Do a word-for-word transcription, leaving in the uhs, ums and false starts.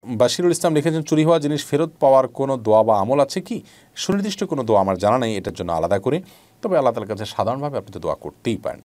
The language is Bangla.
বাশিরুল ইসলাম লিখেছেন, চুরি হওয়া জিনিস ফেরত পাওয়ার কোনো দোয়া বা আমল আছে কি? সুনির্দিষ্ট কোনো দোয়া আমার জানা নেই এটার জন্য আলাদা করে, তবে আল্লাহ তাআলার কাছে সাধারণভাবে আপনি তো দোয়া করতেই পারেন।